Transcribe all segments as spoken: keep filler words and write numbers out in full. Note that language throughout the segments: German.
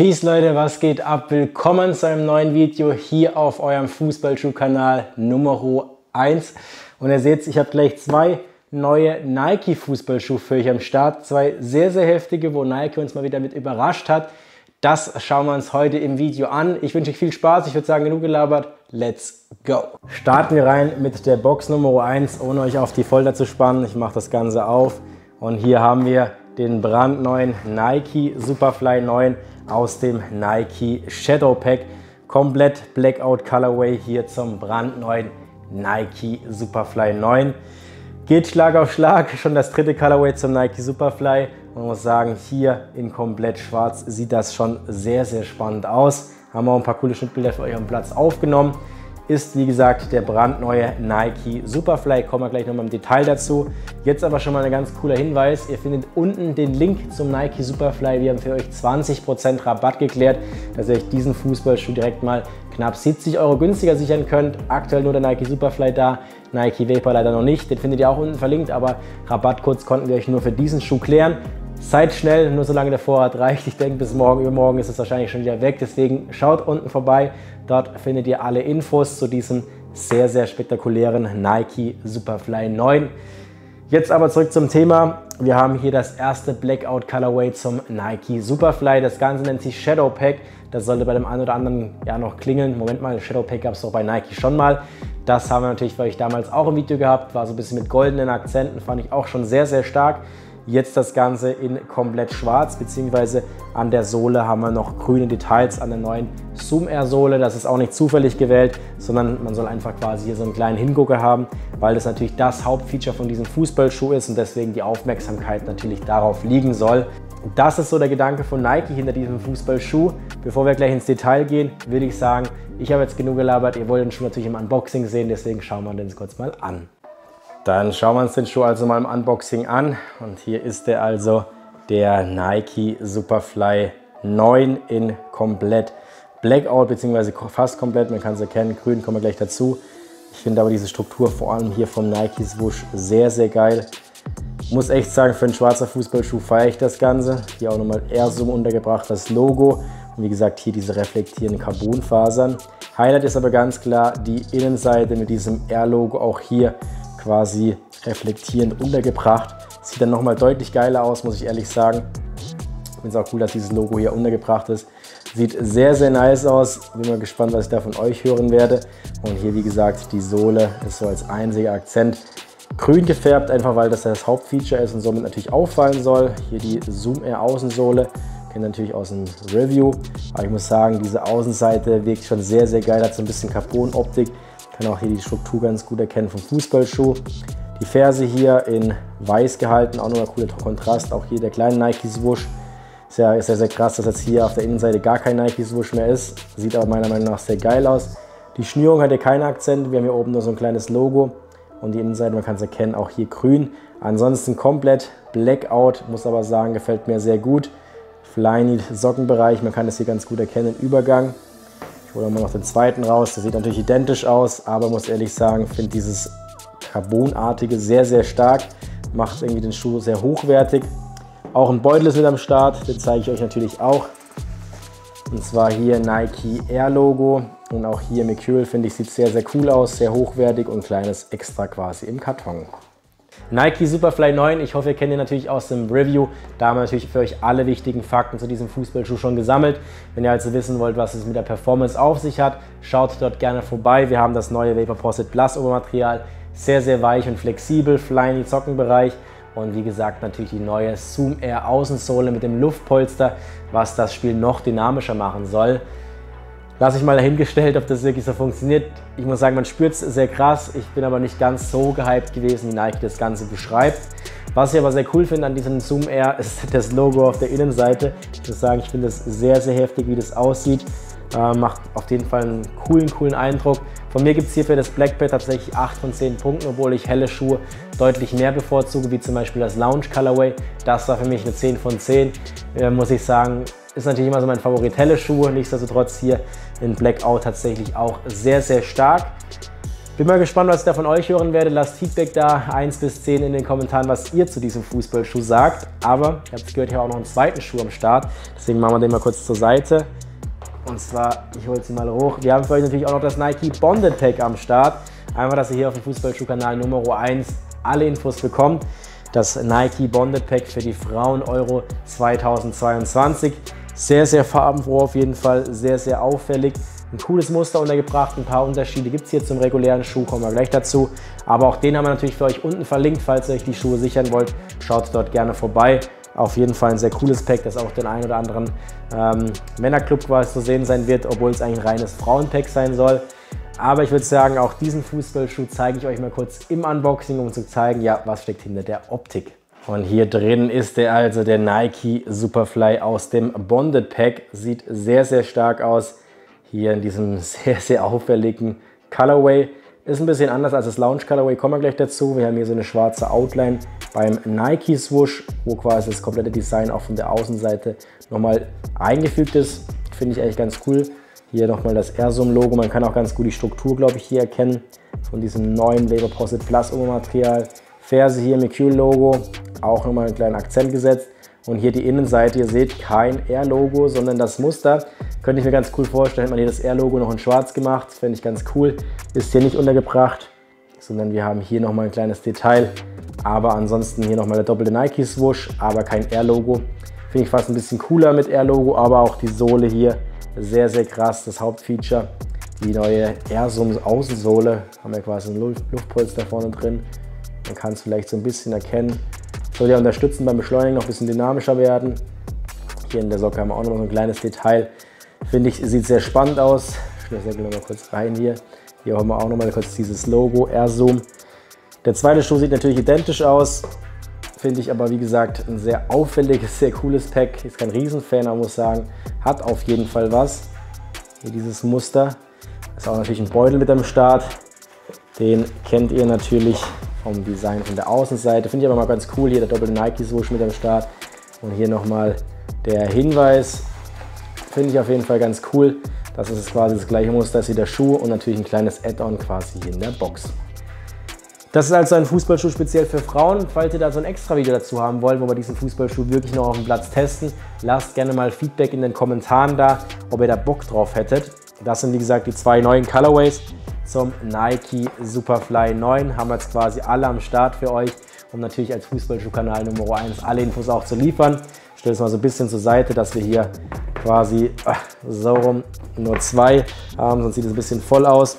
Peace Leute, was geht ab? Willkommen zu einem neuen Video hier auf eurem Fußballschuhkanal Nummer eins. Und ihr seht, ich habe gleich zwei neue Nike Fußballschuhe für euch am Start. Zwei sehr, sehr heftige, wo Nike uns mal wieder mit überrascht hat. Das schauen wir uns heute im Video an. Ich wünsche euch viel Spaß. Ich würde sagen, genug gelabert. Let's go! Starten wir rein mit der Box Nummer eins, ohne euch auf die Folter zu spannen. Ich mache das Ganze auf und hier haben wir den brandneuen Nike Superfly neun aus dem Nike Shadow Pack. Komplett Blackout Colorway hier zum brandneuen Nike Superfly neun. Geht Schlag auf Schlag, schon das dritte Colorway zum Nike Superfly. Man muss sagen, hier in komplett schwarz sieht das schon sehr, sehr spannend aus. Haben wir auch ein paar coole Schnittbilder für euch am Platz aufgenommen. Ist wie gesagt der brandneue Nike Superfly, kommen wir gleich nochmal im Detail dazu. Jetzt aber schon mal ein ganz cooler Hinweis, ihr findet unten den Link zum Nike Superfly. Wir haben für euch zwanzig Prozent Rabatt geklärt, dass ihr euch diesen Fußballschuh direkt mal knapp siebzig Euro günstiger sichern könnt. Aktuell nur der Nike Superfly da, Nike Vapor leider noch nicht, den findet ihr auch unten verlinkt, aber Rabattcodes konnten wir euch nur für diesen Schuh klären. Seid schnell, nur solange der Vorrat reicht. Ich denke, bis morgen, übermorgen ist es wahrscheinlich schon wieder weg. Deswegen schaut unten vorbei. Dort findet ihr alle Infos zu diesem sehr, sehr spektakulären Nike Superfly neun. Jetzt aber zurück zum Thema. Wir haben hier das erste Blackout Colorway zum Nike Superfly. Das Ganze nennt sich Shadow Pack. Das sollte bei dem einen oder anderen ja noch klingeln. Moment mal, Shadow Pack gab es doch bei Nike schon mal. Das haben wir natürlich für euch damals auch im Video gehabt. War so ein bisschen mit goldenen Akzenten, fand ich auch schon sehr, sehr stark. Jetzt das Ganze in komplett schwarz, beziehungsweise an der Sohle haben wir noch grüne Details an der neuen Zoom Air Sohle. Das ist auch nicht zufällig gewählt, sondern man soll einfach quasi hier so einen kleinen Hingucker haben, weil das natürlich das Hauptfeature von diesem Fußballschuh ist und deswegen die Aufmerksamkeit natürlich darauf liegen soll. Das ist so der Gedanke von Nike hinter diesem Fußballschuh. Bevor wir gleich ins Detail gehen, würde ich sagen, ich habe jetzt genug gelabert. Ihr wollt den Schuh natürlich im Unboxing sehen, deswegen schauen wir uns kurz mal an. Dann schauen wir uns den Schuh also mal im Unboxing an und hier ist der also der Nike Superfly neun in komplett Blackout bzw. fast komplett, man kann es erkennen, grün kommen wir gleich dazu. Ich finde aber diese Struktur vor allem hier vom Nike Swoosh sehr, sehr geil. Muss echt sagen, für einen schwarzer Fußballschuh feiere ich das Ganze. Hier auch nochmal Air-Zoom untergebracht, das Logo und wie gesagt hier diese reflektierenden Carbonfasern. Highlight ist aber ganz klar die Innenseite mit diesem Air-Logo auch hier quasi reflektierend untergebracht. Sieht dann nochmal deutlich geiler aus, muss ich ehrlich sagen. Ich finde es auch cool, dass dieses Logo hier untergebracht ist. Sieht sehr, sehr nice aus. Bin mal gespannt, was ich da von euch hören werde. Und hier, wie gesagt, die Sohle ist so als einziger Akzent grün gefärbt, einfach weil das das Hauptfeature ist und somit natürlich auffallen soll. Hier die Zoom Air Außensohle, kennt ihr natürlich aus dem Review. Aber ich muss sagen, diese Außenseite wirkt schon sehr, sehr geil. Hat so ein bisschen Carbon-Optik. Kann auch hier die Struktur ganz gut erkennen vom Fußballschuh. Die Ferse hier in weiß gehalten, auch nochmal cooler Kontrast. Auch hier der kleine Nike Swoosh. Ist ja sehr, sehr krass, dass jetzt hier auf der Innenseite gar kein Nike Swoosh mehr ist. Sieht aber meiner Meinung nach sehr geil aus. Die Schnürung hat hier keine Akzente. Wir haben hier oben nur so ein kleines Logo. Und die Innenseite, man kann es erkennen, auch hier grün. Ansonsten komplett Blackout, muss aber sagen, gefällt mir sehr gut. Flyknit Sockenbereich, man kann es hier ganz gut erkennen im Übergang. Ich hole mal noch den zweiten raus, der sieht natürlich identisch aus, aber muss ehrlich sagen, finde dieses Carbonartige sehr, sehr stark. Macht irgendwie den Schuh sehr hochwertig. Auch ein Beutel ist mit am Start, den zeige ich euch natürlich auch. Und zwar hier Nike Air Logo und auch hier Mercurial, finde ich, sieht sehr, sehr cool aus, sehr hochwertig und kleines Extra quasi im Karton. Nike Superfly neun, ich hoffe, ihr kennt ihn natürlich aus dem Review. Da haben wir natürlich für euch alle wichtigen Fakten zu diesem Fußballschuh schon gesammelt. Wenn ihr also wissen wollt, was es mit der Performance auf sich hat, schaut dort gerne vorbei. Wir haben das neue Vaporposit Plus Obermaterial, sehr, sehr weich und flexibel, Flyknit Sockenbereich. Und wie gesagt, natürlich die neue Zoom Air Außensohle mit dem Luftpolster, was das Spiel noch dynamischer machen soll. Lasse ich mal dahingestellt, ob das wirklich so funktioniert. Ich muss sagen, man spürt es sehr krass. Ich bin aber nicht ganz so gehypt gewesen, wie Nike das Ganze beschreibt. Was ich aber sehr cool finde an diesem Zoom Air, ist das Logo auf der Innenseite. Ich muss sagen, ich finde es sehr, sehr heftig, wie das aussieht. Äh, macht auf jeden Fall einen coolen, coolen Eindruck. Von mir gibt es hier für das Blackpad tatsächlich acht von zehn Punkten, obwohl ich helle Schuhe deutlich mehr bevorzuge, wie zum Beispiel das Lounge Colorway. Das war für mich eine zehn von zehn, äh, muss ich sagen. Ist natürlich immer so mein Favorit, helle Schuhe. Nichtsdestotrotz hier in Blackout tatsächlich auch sehr, sehr stark. Bin mal gespannt, was ich da von euch hören werde. Lasst Feedback da, eins bis zehn in den Kommentaren, was ihr zu diesem Fußballschuh sagt. Aber, ihr habt es gehört, ich habe auch noch einen zweiten Schuh am Start. Deswegen machen wir den mal kurz zur Seite. Und zwar, ich hole sie mal hoch. Wir haben für euch natürlich auch noch das Nike Bonded Pack am Start. Einfach, dass ihr hier auf dem Fußballschuhkanal Nummer eins alle Infos bekommt. Das Nike Bonded Pack für die Frauen Euro zweitausendzweiundzwanzig. Sehr, sehr farbenfroh auf jeden Fall, sehr, sehr auffällig. Ein cooles Muster untergebracht, ein paar Unterschiede gibt es hier zum regulären Schuh, kommen wir gleich dazu. Aber auch den haben wir natürlich für euch unten verlinkt, falls ihr euch die Schuhe sichern wollt. Schaut dort gerne vorbei. Auf jeden Fall ein sehr cooles Pack, das auch den einen oder anderen ähm, Männerclub quasi zu sehen sein wird, obwohl es eigentlich ein reines Frauenpack sein soll. Aber ich würde sagen, auch diesen Fußballschuh zeige ich euch mal kurz im Unboxing, um zu zeigen, ja, was steckt hinter der Optik. Und hier drin ist der also der Nike Superfly aus dem Bonded Pack. Sieht sehr, sehr stark aus. Hier in diesem sehr, sehr auffälligen Colorway. Ist ein bisschen anders als das Lounge Colorway, kommen wir gleich dazu. Wir haben hier so eine schwarze Outline beim Nike Swoosh, wo quasi das komplette Design auch von der Außenseite nochmal eingefügt ist. Finde ich eigentlich ganz cool. Hier nochmal das Airzoom Logo. Man kann auch ganz gut die Struktur, glaube ich, hier erkennen. Von diesem neuen Vaporposit Plus Material. Ferse hier mit Q Logo. Auch nochmal einen kleinen Akzent gesetzt. Und hier die Innenseite, ihr seht kein Air-Logo, sondern das Muster. Könnte ich mir ganz cool vorstellen, hätte man hier das Air-Logo noch in schwarz gemacht. Fände ich ganz cool. Ist hier nicht untergebracht, sondern wir haben hier nochmal ein kleines Detail. Aber ansonsten hier nochmal der doppelte Nike-Swoosh, aber kein Air-Logo. Finde ich fast ein bisschen cooler mit Air-Logo, aber auch die Sohle hier sehr, sehr krass. Das Hauptfeature, die neue Airzoom-Außensohle, haben wir quasi einen Luftpolster vorne drin. Man kann es vielleicht so ein bisschen erkennen. Soll ja unterstützen beim Beschleunigen, noch ein bisschen dynamischer werden. Hier in der Socke haben wir auch noch so ein kleines Detail. Finde ich, sieht sehr spannend aus. Ich schnell mal kurz rein hier. Hier haben wir auch noch mal kurz dieses Logo, Airzoom. Der zweite Schuh sieht natürlich identisch aus. Finde ich aber, wie gesagt, ein sehr auffälliges, sehr cooles Pack. Ist kein Riesenfan, aber muss sagen, hat auf jeden Fall was. Hier dieses Muster. Ist auch natürlich ein Beutel mit am Start. Den kennt ihr natürlich vom Design von der Außenseite. Finde ich aber mal ganz cool. Hier der doppelte Nike-Swoosh mit am Start. Und hier nochmal der Hinweis. Finde ich auf jeden Fall ganz cool. Das ist quasi das gleiche Muster als wie der Schuh und natürlich ein kleines Add-on quasi hier in der Box. Das ist also ein Fußballschuh speziell für Frauen. Falls ihr da so ein extra Video dazu haben wollt, wo wir diesen Fußballschuh wirklich noch auf dem Platz testen, lasst gerne mal Feedback in den Kommentaren da, ob ihr da Bock drauf hättet. Das sind wie gesagt die zwei neuen Colorways zum Nike Superfly neun. Haben wir jetzt quasi alle am Start für euch, um natürlich als Fußballschuhkanal Nummer eins alle Infos auch zu liefern. Ich stelle es mal so ein bisschen zur Seite, dass wir hier quasi äh, so rum nur zwei haben, sonst sieht es ein bisschen voll aus.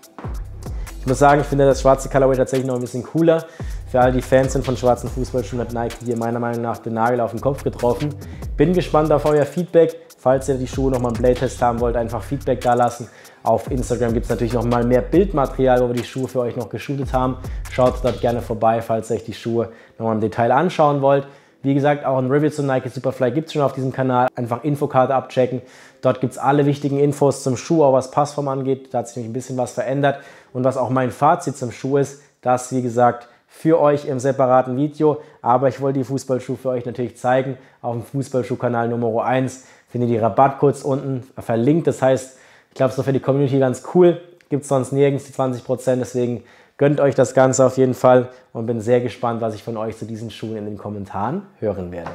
Ich muss sagen, ich finde das schwarze Colorway tatsächlich noch ein bisschen cooler. Für all die Fans sind von schwarzen Fußballschuhen hat Nike hier meiner Meinung nach den Nagel auf den Kopf getroffen. Bin gespannt auf euer Feedback. Falls ihr die Schuhe nochmal im Playtest haben wollt, einfach Feedback da lassen. Auf Instagram gibt es natürlich noch mal mehr Bildmaterial, wo wir die Schuhe für euch noch geshootet haben. Schaut dort gerne vorbei, falls ihr euch die Schuhe nochmal im Detail anschauen wollt. Wie gesagt, auch ein Review zum Nike Superfly gibt es schon auf diesem Kanal. Einfach Infokarte abchecken. Dort gibt es alle wichtigen Infos zum Schuh, auch was Passform angeht. Da hat sich nämlich ein bisschen was verändert. Und was auch mein Fazit zum Schuh ist, das wie gesagt für euch im separaten Video. Aber ich wollte die Fußballschuhe für euch natürlich zeigen. Auf dem Fußballschuhkanal Nummer eins findet ihr die Rabattcodes unten verlinkt. Das heißt, ich glaube, es ist für die Community ganz cool. Gibt es sonst nirgends die zwanzig Prozent. Deswegen gönnt euch das Ganze auf jeden Fall und bin sehr gespannt, was ich von euch zu diesen Schuhen in den Kommentaren hören werde.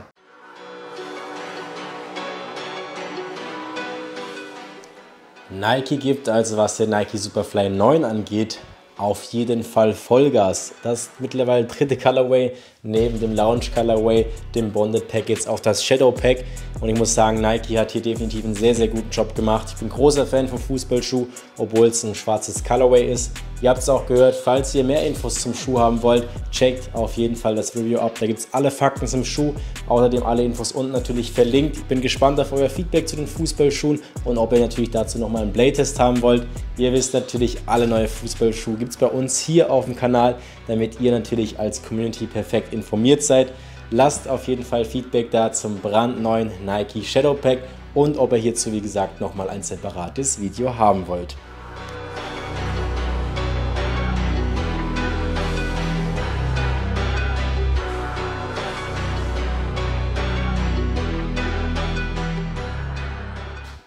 Nike gibt also, was der Nike Superfly neun angeht, auf jeden Fall Vollgas. Das mittlerweile dritte Colorway neben dem Lounge Colorway, dem Bonded Pack, jetzt auch das Shadow Pack. Und ich muss sagen, Nike hat hier definitiv einen sehr, sehr guten Job gemacht. Ich bin großer Fan vom Fußballschuh, obwohl es ein schwarzes Colorway ist. Ihr habt es auch gehört, falls ihr mehr Infos zum Schuh haben wollt, checkt auf jeden Fall das Review ab. Da gibt es alle Fakten zum Schuh, außerdem alle Infos unten natürlich verlinkt. Ich bin gespannt auf euer Feedback zu den Fußballschuhen und ob ihr natürlich dazu nochmal einen Playtest haben wollt. Ihr wisst natürlich, alle neue Fußballschuhe gibt es bei uns hier auf dem Kanal, damit ihr natürlich als Community perfekt informiert seid. Lasst auf jeden Fall Feedback da zum brandneuen Nike Shadow Pack und ob ihr hierzu wie gesagt nochmal ein separates Video haben wollt.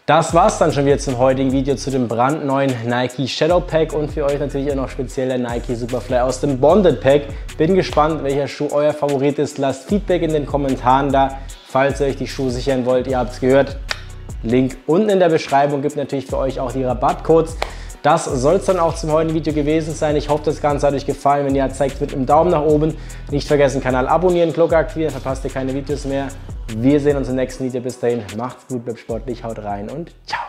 Das war's dann schon wieder zum heutigen Video zu dem brandneuen Nike Shadow Pack und für euch natürlich auch noch speziell der Nike Superfly aus dem Bonded Pack. Bin gespannt, welcher Schuh euer Favorit ist. Lasst Feedback in den Kommentaren da, falls ihr euch die Schuhe sichern wollt. Ihr habt es gehört. Link unten in der Beschreibung, gibt natürlich für euch auch die Rabattcodes. Das soll es dann auch zum heutigen Video gewesen sein. Ich hoffe, das Ganze hat euch gefallen. Wenn ja, zeigt mit einem Daumen nach oben. Nicht vergessen, Kanal abonnieren, Glocke aktivieren, verpasst ihr keine Videos mehr. Wir sehen uns im nächsten Video. Bis dahin, macht's gut, bleibt sportlich, haut rein und ciao.